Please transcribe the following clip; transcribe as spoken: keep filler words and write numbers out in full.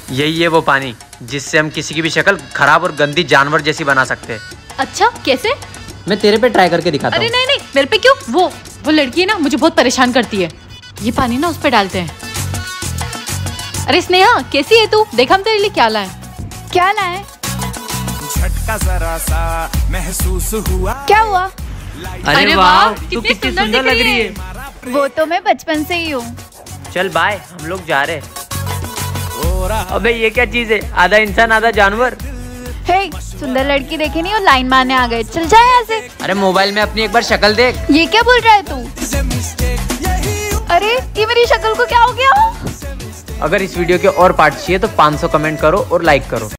यही है वो पानी जिससे हम किसी की भी शक्ल खराब और गंदी जानवर जैसी बना सकते हैं। अच्छा कैसे? मैं तेरे पे ट्राई करके दिखाता हूँ। अरे नहीं नहीं मेरे पे क्यों? वो वो लड़की है ना मुझे बहुत परेशान करती है। ये पानी ना उस पे डालते हैं। अरे स्नेहा कैसी है तू? देखा हम तेरे लिए क्या लाए। क्या लाए? झटका जरा सा महसूस हुआ। क्या हुआ? अरे वाह तू कितनी सुंदर लग रही है। वो तो मैं बचपन से ही हूँ। चल बाय हम लोग जा रहे। अबे ये क्या चीज है? आधा इंसान आधा जानवर। हे सुंदर लड़की देखे नहीं और लाइन मारने आ गए। चल जाए यहाँ से। अरे मोबाइल में अपनी एक बार शक्ल देख। ये क्या बोल रहा है तू? अरे ये मेरी शक्ल को क्या हो गया? अगर इस वीडियो के और पार्ट चाहिए तो पाँच सौ कमेंट करो और लाइक करो।